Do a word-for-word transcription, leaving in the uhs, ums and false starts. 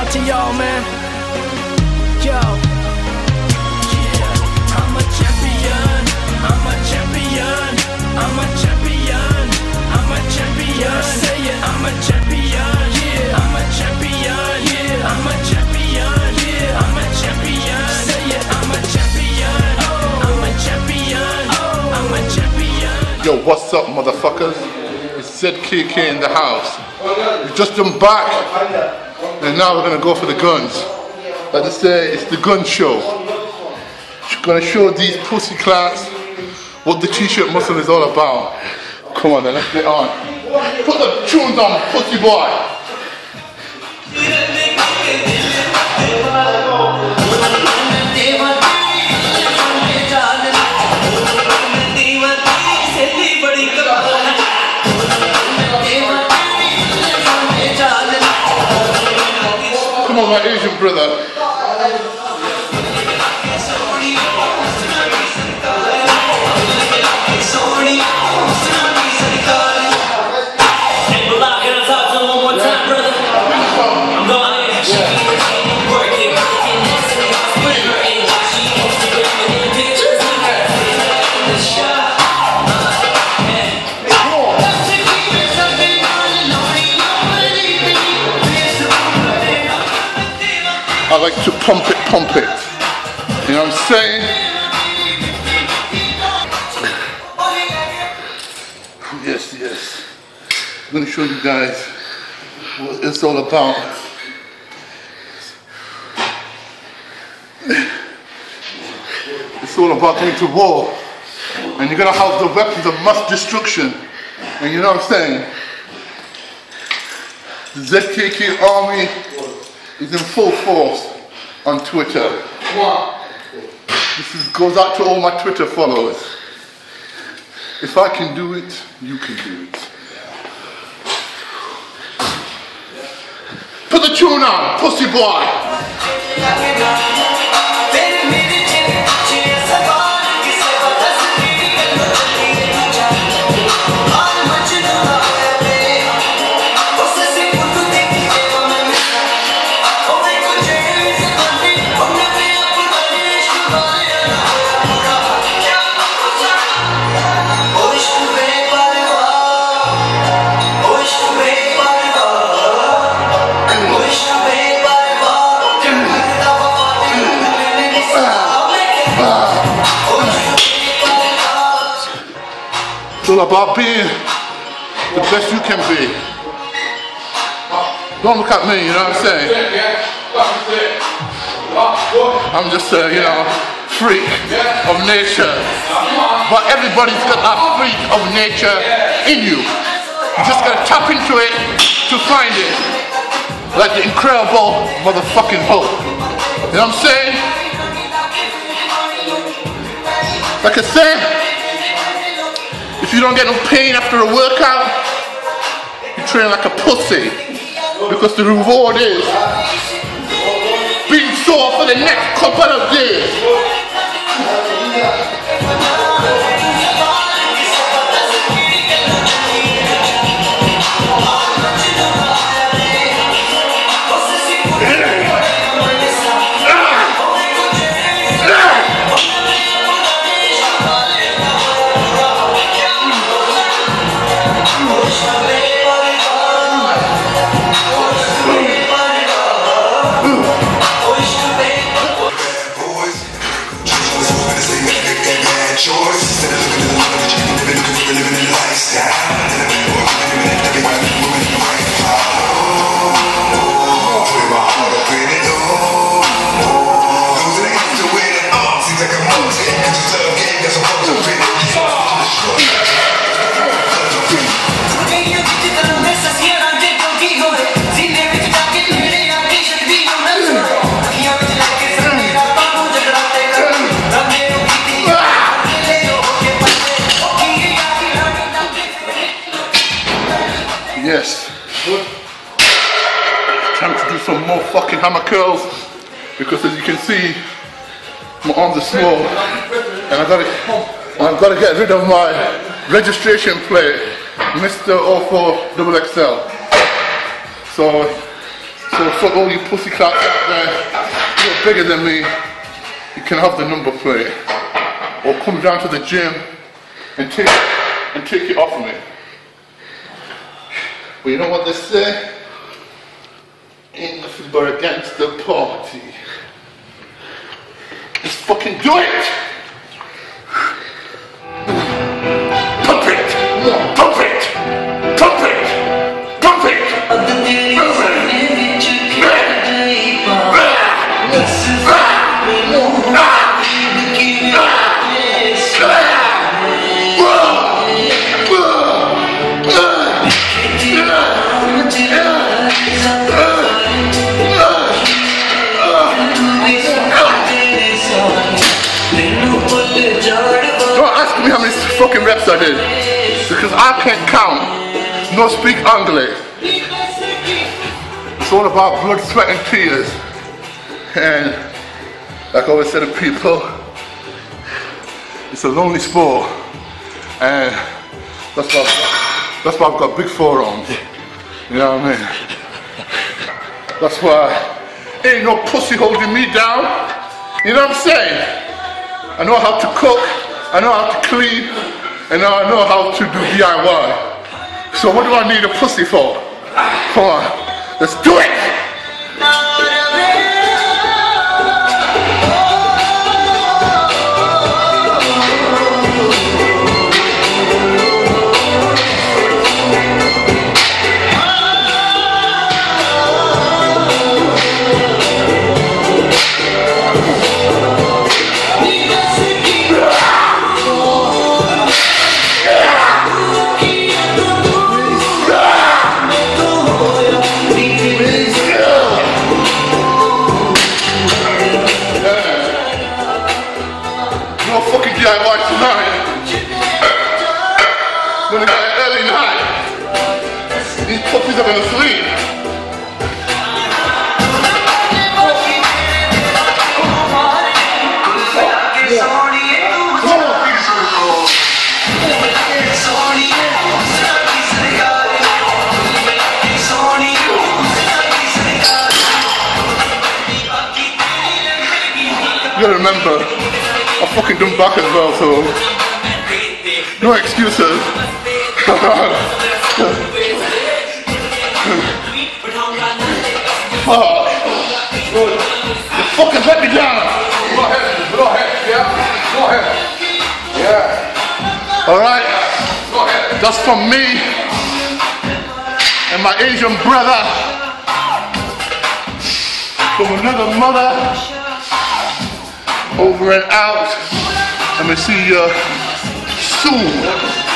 out to y'all, man. Yo. Yeah, I'm a champion. I'm a champion. I'm a champion. I'm a champion. Say it. I'm a champion. Yeah, I'm a champion. Yeah, I'm a champion. Yeah, I'm a champion. Say it. I'm a champion. Oh, I'm a champion. Oh, I'm a champion. Yo, what's up, motherfuckers? It's Zack Khan in the house. We just come back, and now we're gonna go for the guns. Like they say, it's the gun show. We're gonna show these pussy class what the t-shirt muscle is all about. Come on then, let's get on. Put the tunes on, pussy boy. Come on, my Asian brother. I like to pump it, pump it. You know what I'm saying? Yes, yes. I'm going to show you guys what it's all about. It's all about going to war. And you're going to have the weapons of mass destruction. And you know what I'm saying? The Zack Khan army is in full force on Twitter. This is, goes out to all my Twitter followers. If I can do it, you can do it. Put the tune on, pussy boy. It's all about being the best you can be. Don't look at me, you know what I'm saying? I'm just a, you know, freak of nature. But everybody's got that freak of nature in you. You just gotta tap into it to find it. Like the incredible motherfucking Hulk. You know what I'm saying? Like I said, if you don't get no pain after a workout, you train like a pussy. Because the reward is being sore for the next couple of days. Yes. Time to do some more fucking hammer curls because as you can see my arms are small and I gotta and I've gotta get rid of my registration plate, Mister oh four X X L. So So fuck all you pussy cats out there, you're bigger than me, you can have the number plate. Or come down to the gym and take and take it off of me. But you know what they say? Ain't nothing but against the party. Let's fucking do it! Pump it! Pump it! Pump it! Pump it! How many fucking reps I did, because I can't count nor speak English. It's all about blood, sweat and tears, and like I always say to people, it's a lonely sport, and that's why I've, that's why I've got big forearms. You know what I mean? That's why ain't no pussy holding me down. You know what I'm saying? I know how to cook, I know how to clean, and now I know how to do D I Y. So what do I need a pussy for? Come on, let's do it! D I Y tonight. Gonna get an early night. These puppies are gonna sleep. You gotta remember, I fucking done back as well, so no excuses. Oh, you fucking let me down. Go ahead, go ahead, yeah, go ahead. Yeah. Alright, go ahead. That's from me and my Asian brother from another mother. Over and out. I'm gonna see you soon.